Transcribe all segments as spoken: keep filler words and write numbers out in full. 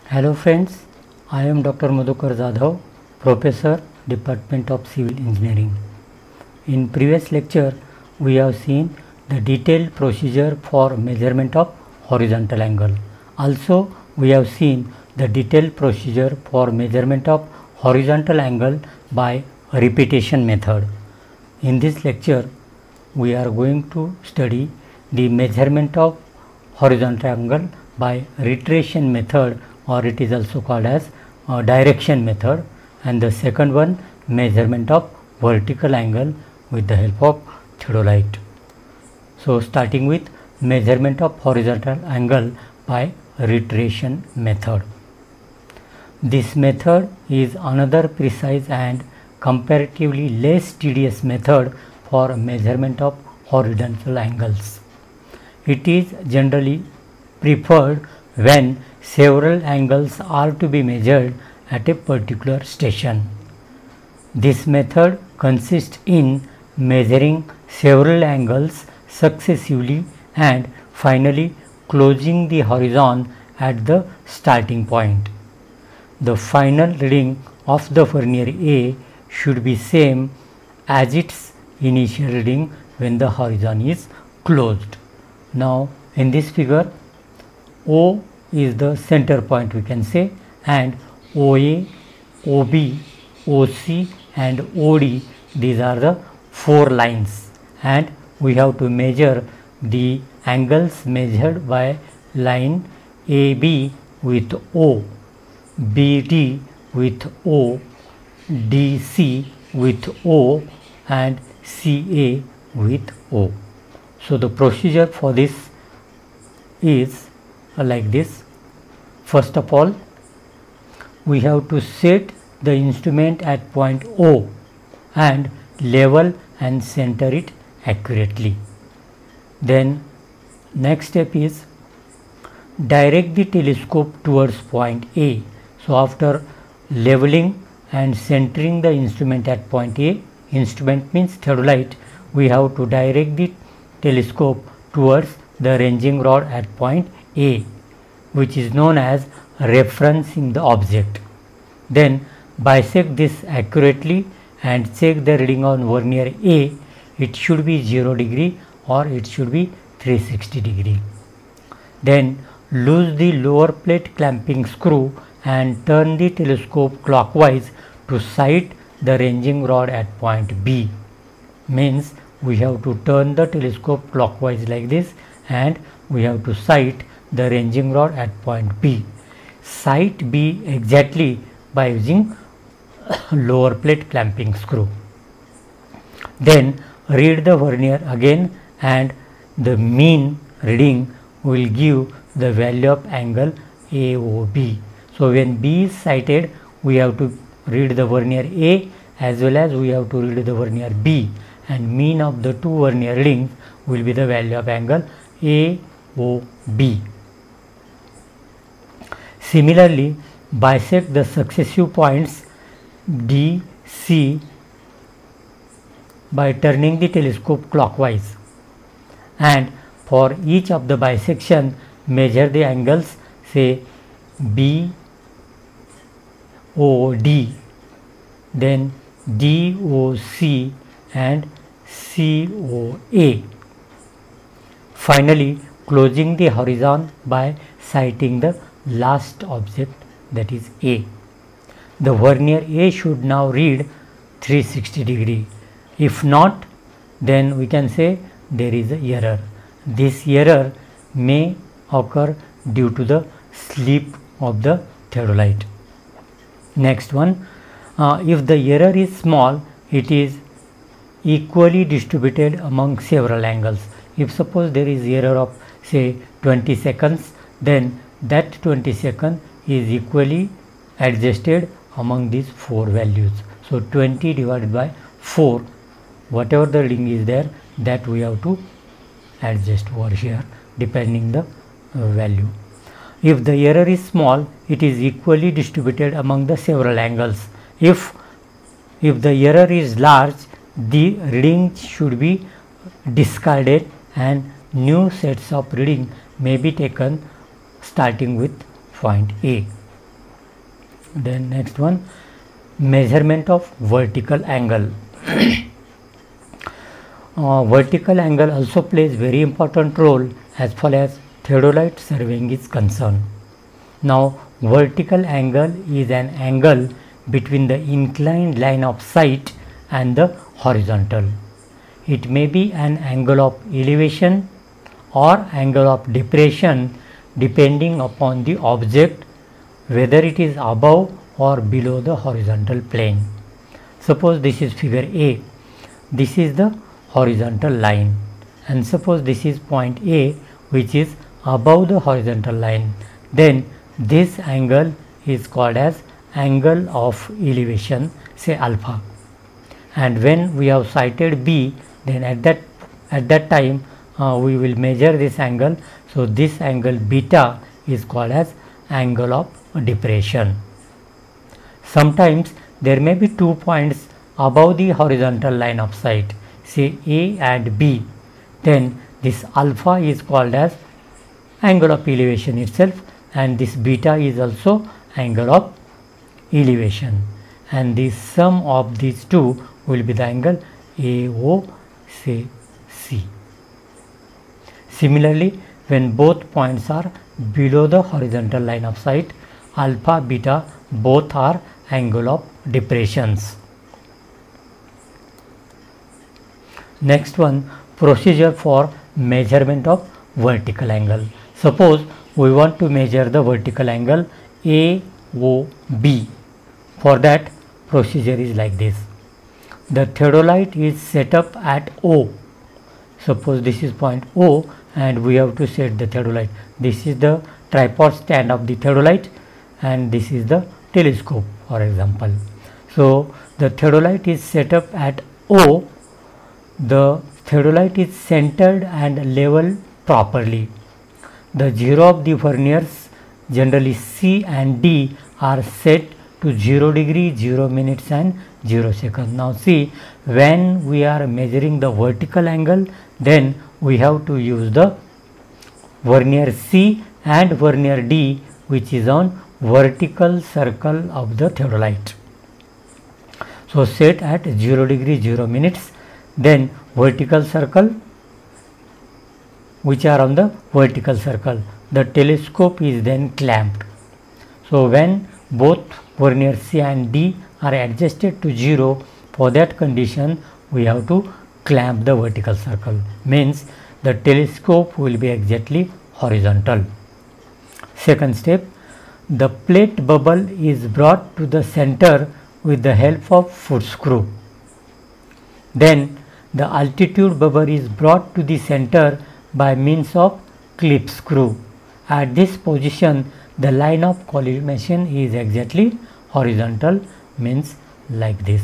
Hello friends, I am Doctor Madhukar Jadhav, Professor, Department of Civil Engineering. In previous lecture, we have seen the detailed procedure for measurement of horizontal angle. Also, we have seen the detailed procedure for measurement of horizontal angle by repetition method. In this lecture, we are going to study the measurement of horizontal angle by reiteration method, or it is also called as uh, direction method, and the second one, measurement of vertical angle with the help of theodolite. So starting with measurement of horizontal angle by reiteration method. This method is another precise and comparatively less tedious method for measurement of horizontal angles. It is generally preferred when several angles are to be measured at a particular station. This method consists in measuring several angles successively and finally closing the horizon at the starting point. The final reading of the vernier A should be same as its initial reading when the horizon is closed. Now in this figure, O is the center point, we can say, and O A, O B, O C and O D, these are the four lines, and we have to measure the angles measured by line A B with O, B D with O, D C with O and C A with O. So the procedure for this is like this. First of all, we have to set the instrument at point O and level and center it accurately. Then next step is direct the telescope towards point A. So after leveling and centering the instrument at point A, instrument means theodolite, we have to direct the telescope towards the ranging rod at point A, which is known as referencing the object. Then bisect this accurately and check the reading on vernier A. It should be zero degree or it should be three hundred sixty degree. Then loose the lower plate clamping screw and turn the telescope clockwise to sight the ranging rod at point B. Means we have to turn the telescope clockwise like this and we have to sight the ranging rod at point B. Sight B exactly by using lower plate clamping screw. Then read the vernier again and the mean reading will give the value of angle A O B. So when B is sighted, we have to read the vernier A as well as we have to read the vernier B, and mean of the two vernier readings will be the value of angle A O B. Similarly, bisect the successive points D, C by turning the telescope clockwise, and for each of the bisection measure the angles, say B O D, then D O C and C O A. Finally, closing the horizon by sighting the last object, that is A. The vernier A should now read three hundred sixty degree. If not, then we can say there is an error. This error may occur due to the slip of the theodolite. Next one, uh, if the error is small, it is equally distributed among several angles. If suppose there is error of say twenty seconds, then that twenty seconds is equally adjusted among these four values. So twenty divided by four, whatever the reading is there, that we have to adjust over here depending the uh, value. If the error is small, it is equally distributed among the several angles. If if the error is large, the reading should be discarded and new sets of reading may be taken starting with point A. Then next one, measurement of vertical angle. uh, vertical angle also plays very important role as far as theodolite surveying is concerned. Now vertical angle is an angle between the inclined line of sight and the horizontal. It may be an angle of elevation or angle of depression depending upon the object, whether it is above or below the horizontal plane. Suppose this is figure A, this is the horizontal line, and suppose this is point A which is above the horizontal line, then this angle is called as angle of elevation, say alpha. And when we have sighted B, then at that at that time uh, we will measure this angle, so this angle beta is called as angle of depression. Sometimes there may be two points above the horizontal line of sight, say A and B, then this alpha is called as angle of elevation itself, and this beta is also angle of elevation, and the sum of these two will be the angle A O say C. Similarly, when both points are below the horizontal line of sight, alpha beta both are angle of depressions. Next one, procedure for measurement of vertical angle. Suppose we want to measure the vertical angle A O B. For that, procedure is like this. The theodolite is set up at O. Suppose this is point O and we have to set the theodolite. This is the tripod stand of the theodolite and this is the telescope, for example. So the theodolite is set up at O. The theodolite is centered and level properly. The zero of the verniers, generally C and D, are set to zero degree, zero minutes and zero seconds. Now see, when we are measuring the vertical angle, then we have to use the vernier C and vernier D, which is on vertical circle of the theodolite. So set at zero degree, zero minutes, then vertical circle, which are on the vertical circle. The telescope is then clamped. So when both vernier C and D are adjusted to zero, for that condition we have to clamp the vertical circle, means the telescope will be exactly horizontal. Second step, the plate bubble is brought to the center with the help of foot screw. Then the altitude bubble is brought to the center by means of clip screw. At this position, the line of collimation is exactly horizontal, means like this.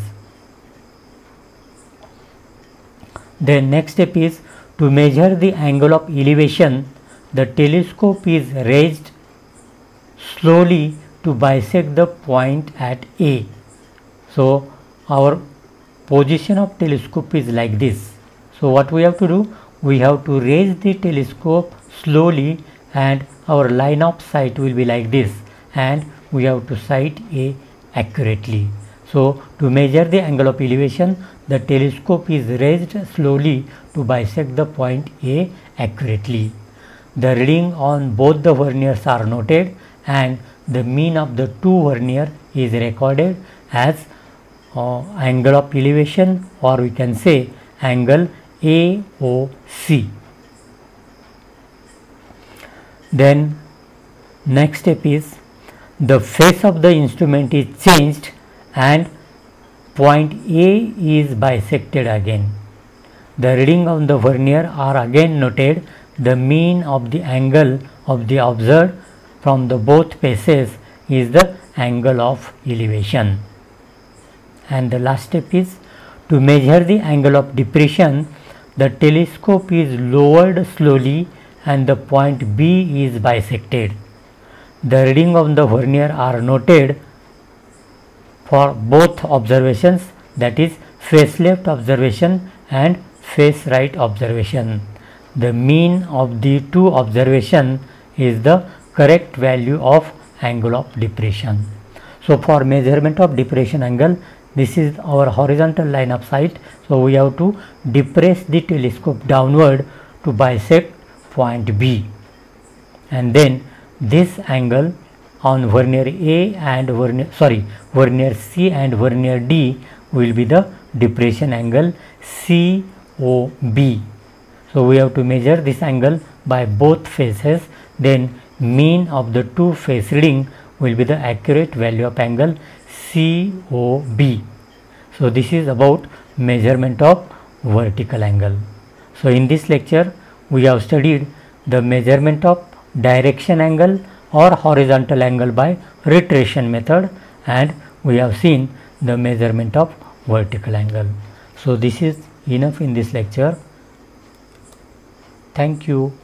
Then next step is to measure the angle of elevation. The telescope is raised slowly to bisect the point at A. So our position of telescope is like this. So what we have to do? We have to raise the telescope slowly and our line of sight will be like this, and we have to sight A accurately. So to measure the angle of elevation, the telescope is raised slowly to bisect the point A accurately. The reading on both the verniers are noted and the mean of the two vernier is recorded as uh, angle of elevation, or we can say angle A O C. Then next step is the face of the instrument is changed and point A is bisected again. The reading on the vernier are again noted. The mean of the angle of the observed from the both faces is the angle of elevation. And the last step is to measure the angle of depression. The telescope is lowered slowly and the point B is bisected. The reading of the vernier are noted for both observations, that is face left observation and face right observation. The mean of the two observation is the correct value of angle of depression. So for measurement of depression angle, this is our horizontal line of sight. So we have to depress the telescope downward to bisect point B, and then this angle on vernier A and vernier sorry vernier C and vernier D will be the depression angle C O B. So we have to measure this angle by both faces, then mean of the two face reading will be the accurate value of angle C O B. So this is about measurement of vertical angle. So in this lecture we have studied the measurement of direction angle or horizontal angle by retraction method, and we have seen the measurement of vertical angle. So this is enough in this lecture. Thank you.